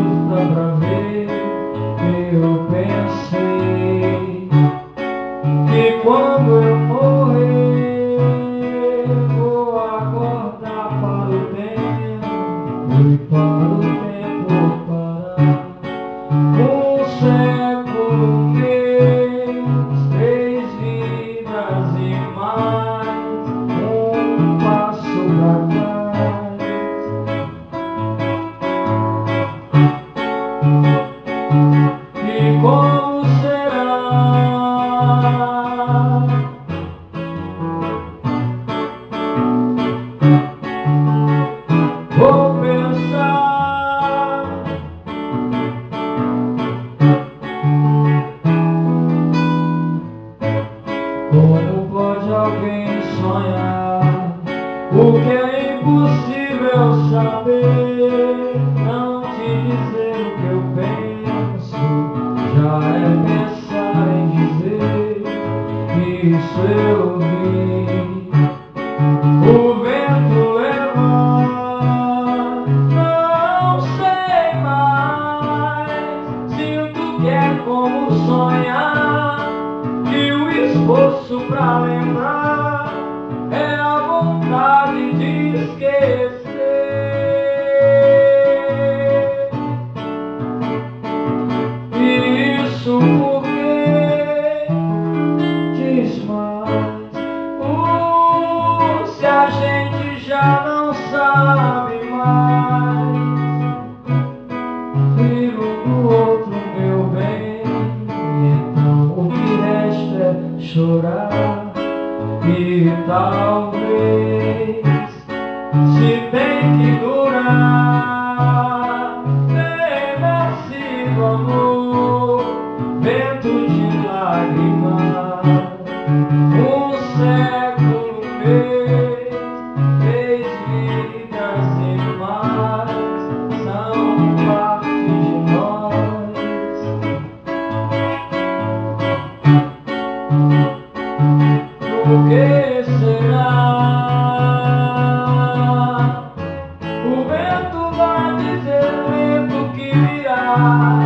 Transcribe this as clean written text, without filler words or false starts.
dá pra ver. Eu pensei que quando eu morrer vou acordar para o tempo e para o tempo parar. Um século, mês, 3 vidas e mais um passo pra trás. E como será? Vou pensar. Como pode alguém sonhar o que é impossível saber? Não te dizer o que eu penso já é pensar em dizer. Isso eu vi o vento levar. Não sei mais. Sinto que é como sonhar, e o esforço pra lembrar é a vontade de esquecer. E isso porque diz mais. Se a gente já não sabe mais, viro do outro, meu bem. Então o que resta é chorar. E talvez, se tem que durar, merecido amor, vento de lágrimas. Um século, mês, 3 vidas e mais são parte de nós. O que será? O vento vai dizer lento que virá.